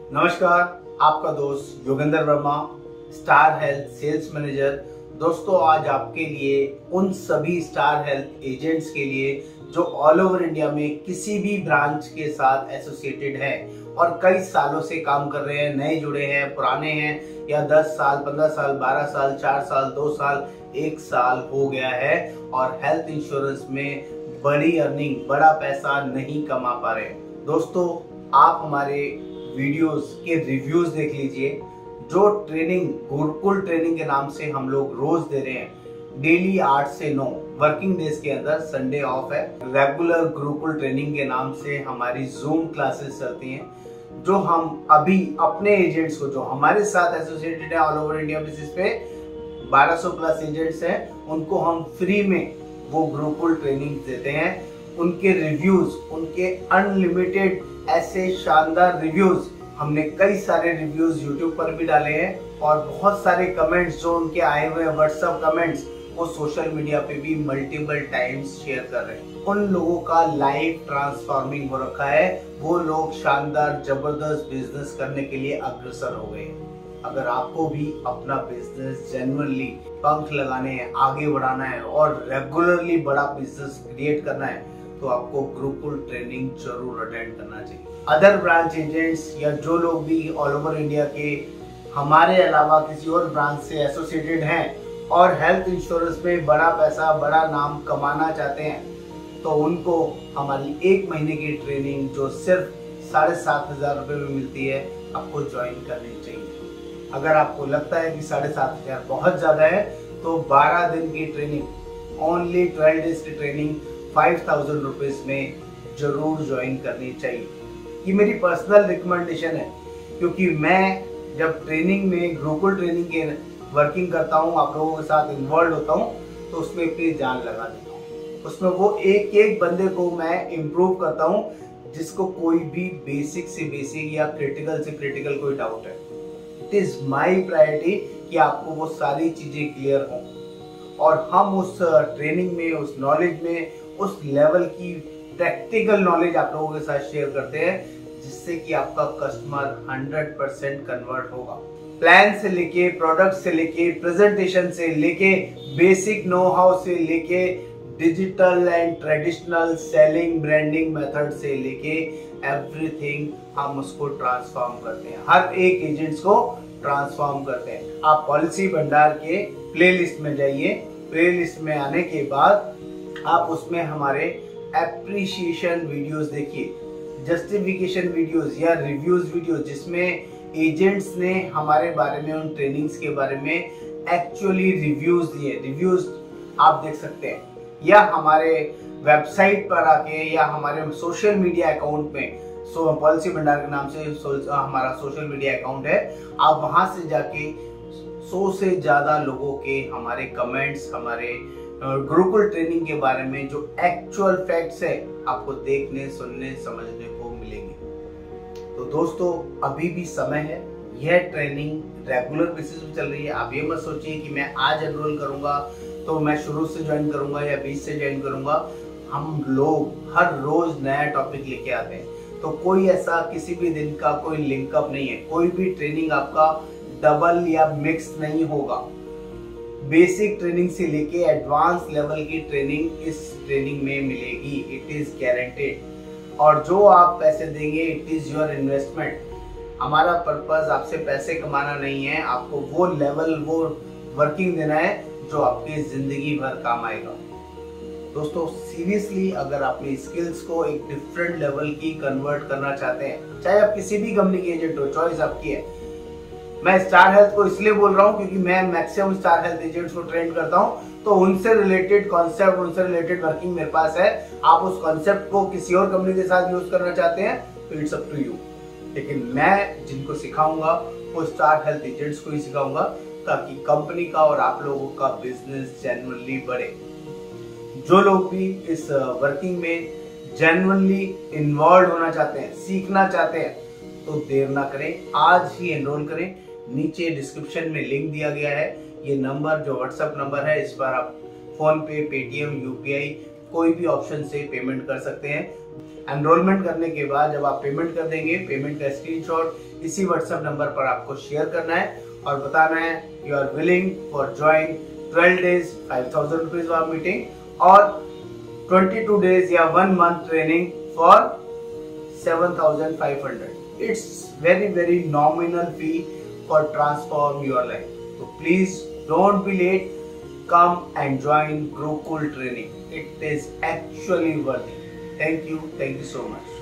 नमस्कार, आपका दोस्त Yogendra Verma, Star Health sales manager. दोस्तों, आज आपके लिए उन सभी स्टार हेल्थ एजेंट्स के लिए जो ऑल ओवर इंडिया में किसी भी ब्रांच के साथ एसोसिएटेड है और कई सालों से काम कर रहे हैं, नए जुड़े हैं, पुराने हैं, या 10 साल, 15 साल, 12 साल, 4 साल, 2 साल, 1 साल हो गया है और हेल्थ इंश्योरेंस में बड़ी अर्निंग, बड़ा पैसा नहीं कमा पा रहे। दोस्तों, आप हमारे वीडियोस के रिव्यूज देख लीजिए। जो ट्रेनिंग गुरुकुल ट्रेनिंग के नाम से हम लोग रोज दे रहे हैं, डेली 8 से 9 वर्किंग डेज के अंदर, संडे ऑफ है। रेगुलर गुरुकुल ट्रेनिंग के नाम से हमारी जूम क्लासेस चलती हैं, जो हम अभी अपने एजेंट्स को जो हमारे साथ एसोसिएटेड है ऑल ओवर इंडिया बेसिस पे 1200 प्लस एजेंट्स हैं, उनको हम फ्री में वो गुरुकुल ट्रेनिंग देते हैं। उनके रिव्यूज, उनके अनलिमिटेड ऐसे शानदार रिव्यूज, हमने कई सारे रिव्यूज यूट्यूब पर भी डाले हैं और बहुत सारे कमेंट्स जो उनके आए हुए हैं, व्हाट्सएप कमेंट्स, वो सोशल मीडिया पे भी मल्टीपल टाइम्स शेयर कर रहे हैं। उन लोगों का लाइफ ट्रांसफॉर्मिंग हो रखा है। वो लोग शानदार जबरदस्त बिजनेस करने के लिए अग्रसर हो गए। अगर आपको भी अपना बिजनेस जेन्युइनली पंख लगाने हैं, आगे बढ़ाना है और रेगुलरली बड़ा बिजनेस क्रिएट करना है, तो आपको गुरुकुल ट्रेनिंग जरूर अटेंड करना चाहिए। अदर ब्रांच एजेंट्स या जो लोग भी ऑल ओवर इंडिया के हमारे अलावा किसी और ब्रांच से एसोसिएटेड हैं और हेल्थ इंश्योरेंस में बड़ा पैसा, बड़ा नाम कमाना चाहते हैं, तो उनको हमारी 1 महीने की ट्रेनिंग जो सिर्फ 7,500 रुपये में मिलती है, आपको ज्वाइन करनी चाहिए। अगर आपको लगता है कि 7,500 बहुत ज्यादा है, तो 12 दिन की ट्रेनिंग, ओनली 12 डेज की ट्रेनिंग 5,000 रुपीज में जरूर ज्वाइन करनी चाहिए। ये मेरी पर्सनल रिकमेंडेशन है, क्योंकि मैं जब ट्रेनिंग में गुरुकुल ट्रेनिंग के वर्किंग करता हूँ, आप लोगों के साथ इन्वॉल्व होता हूँ, तो उसमें अपनी जान लगा देता हूँ। उसमें वो एक एक बंदे को मैं इम्प्रूव करता हूँ, जिसको कोई भी बेसिक से बेसिक या क्रिटिकल से क्रिटिकल कोई डाउट है। इट इज माई प्रायोरिटी कि आपको वो सारी चीजें क्लियर हों और हम उस ट्रेनिंग में, उस नॉलेज में, उस लेवल की प्रैक्टिकल नॉलेज आप लोगों के साथ शेयर करते हैं, जिससे कि आपका कस्टमर 100% कन्वर्ट होगा। प्लान से लेके, प्रोडक्ट से लेके, प्रेजेंटेशन से लेके, बेसिक नो हाउ से लेके, digital and traditional selling branding method से लेके एवरीथिंग हम उसको ट्रांसफॉर्म करते हैं। हर एक एजेंट्स को ट्रांसफॉर्म करते हैं। आप पॉलिसी भंडार के प्लेलिस्ट में जाइए। प्लेलिस्ट में आने के बाद आप उसमें हमारे एप्रिशिएशन वीडियोस देखिए, जस्टिफिकेशन वीडियोस या रिव्यूज वीडियोस, जिसमें एजेंट्स ने हमारे बारे में, उन ट्रेनिंग्स के बारे में एक्चुअली रिव्यूज दिए। रिव्यूज आप देख सकते हैं, या हमारे वेबसाइट पर आके, या हमारे सोशल मीडिया अकाउंट में, पॉलिसी भंडार के नाम से हमारा सोशल मीडिया अकाउंट है, आप वहां से जाके 100 से ज्यादा लोगों के हमारे कमेंट्स, हमारे गुरुकुल ट्रेनिंग के बारे में जो एक्चुअल फैक्ट्स है, आपको देखने, सुनने, समझने को मिलेंगे। तो दोस्तों, अभी भी समय है। यह ट्रेनिंग रेगुलर बेसिस पे चल रही है। आप ये मत सोचिए कि मैं आज एनरोल करूंगा तो मैं शुरू से ज्वाइन करूंगा या बीच से ज्वाइन करूंगा। हम लोग हर रोज नया टॉपिक लेके आते हैं, तो कोई ऐसा किसी भी दिन का कोई लिंकअप नहीं है। कोई भी ट्रेनिंग आपका डबल या मिक्स नहीं होगा। बेसिक ट्रेनिंग से लेके एडवांस लेवल की ट्रेनिंग इस ट्रेनिंग में मिलेगी। It is guaranteed. और जो आप पैसे देंगे, इट इज योर इन्वेस्टमेंट। हमारा पर्पस आपसे पैसे कमाना नहीं है, आपको वो लेवल, वो वर्किंग देना है जो आपकी जिंदगी भर काम आएगा। दोस्तों, सीरियसली अगर अपनी स्किल्स को एक डिफरेंट लेवल की कन्वर्ट करना चाहते हैं, चाहे आप किसी भी कंपनी के एजेंट हो, चॉइस आपकी है। मैं स्टार हेल्थ को इसलिए बोल रहा हूँ क्योंकि मैं मैक्सिमम स्टार हेल्थ एजेंट्स को ट्रेन करता हूँ, तो उनसे रिलेटेड कॉन्सेप्ट, उनसे रिलेटेड वर्किंग मेरे पास है। आप उस कॉन्सेप्ट को किसी और कंपनी के साथ यूज करना चाहते हैं तो इट्स अप टू यू। लेकिन मैं जिनको सिखाऊंगा वो स्टार हेल्थ एजेंट्स को ही सिखाऊंगा, ताकि कंपनी का और आप लोगों का बिजनेस जेन्युइनली बढ़े। जो लोग भी इस वर्किंग में जेन्युइनली इन्वॉल्व होना चाहते हैं, सीखना चाहते हैं, तो देर ना करें, आज ही एनरोल करें। नीचे डिस्क्रिप्शन में लिंक दिया गया है। ये नंबर जो व्हाट्सएप नंबर है, इस पर आप फोन पे, पेटीएम, यूपीआई कोई भी ऑप्शन से पेमेंट कर सकते हैं। एनरोलमेंट करने के बाद जब आप पेमेंट कर देंगे, पेमेंट का स्क्रीनशॉट इसी व्हाट्सएप नंबर पर आपको शेयर करना है और बताना है you are willing for join 12 days 5,000 rupees वाला मीटिंग और 22 days या 1 month training for 7,500. It's very nominal fee for transform your life. So please don't be late. Come and join Gurukul training. It is actually worth it. Thank you so much.